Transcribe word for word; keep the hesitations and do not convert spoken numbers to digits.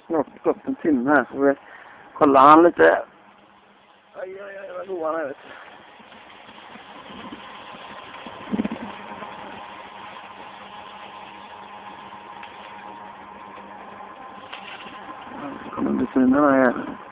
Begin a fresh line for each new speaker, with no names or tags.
snart gått en timme här. Så vi kollar han lite. Aj, aj, aj, vad god han är, vet du. Kommer bli fina här.